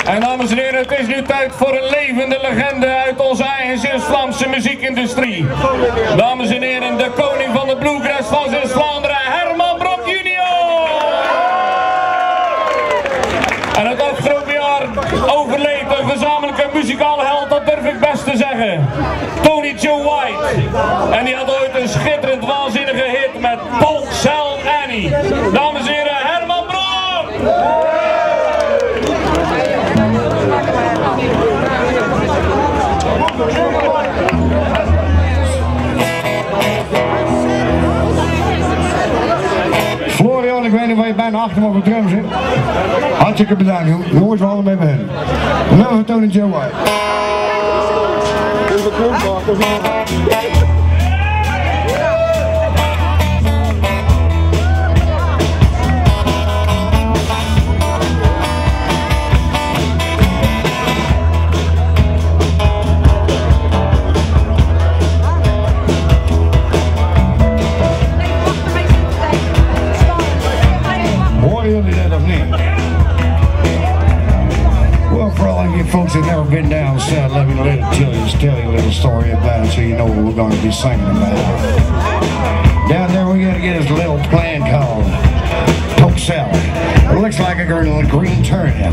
En dames en heren, het is nu tijd voor een levende legende uit onze eigen Zeeuws-Vlaamse muziekindustrie. Dames en heren, de koning van de bluegrass van Zeeuws-Vlaanderen, Herman Brock junior! En het afgelopen jaar overleed een gezamenlijke muzikale held, dat durf ik best te zeggen. Tony Joe White. En die had ooit een schitterend waanzinnige hit met Polk Sal Annie. Dames en heren, Herman Brock! Florian, ik weet niet waar je bijna achter me op de drum zit. Hartstikke bedankt, jongens, we allemaal mee beginnen. Nummer van Tony Joe White. Folks that never been down south, let me tell you a little story about it so you know what we're going to be singing about. Down there we got to get this little plant called poke salad. It looks like a green turnip.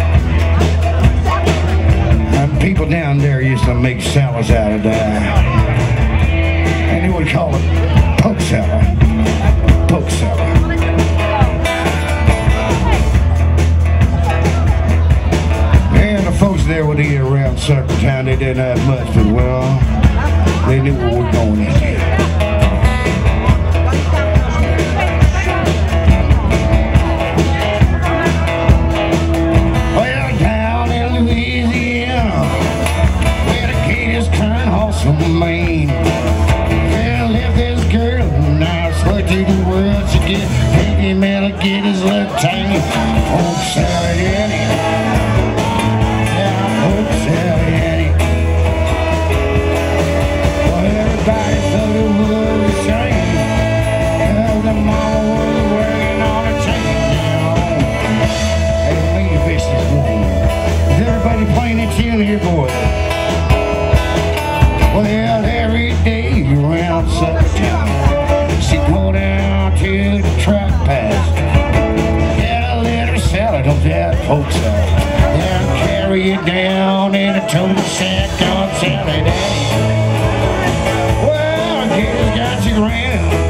And people down there used to make salads out of that. And they would call it poke salad. Poke salad. Folks there would eat around supper time, they didn't have much, but well, they knew what we're going into. Well, down in Louisiana, where the Gators turn awesome Maine. Well, if this girl and I swear to the world she get baby man to get his little tiny Polk salad in it. Here, boy. Well, every day around suppertime, she go down to the truck pass, get a little salad of that poke salad, then carry it down in a total sack on salad. Well, I guess got you grinning.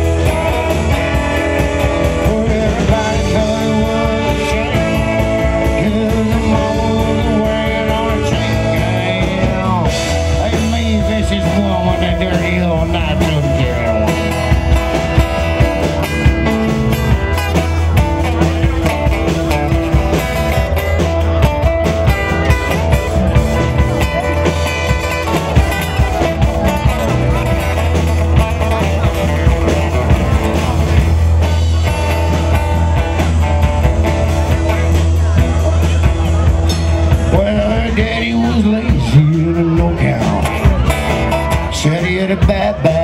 Daddy was lazy and no count. Said he had a bad back.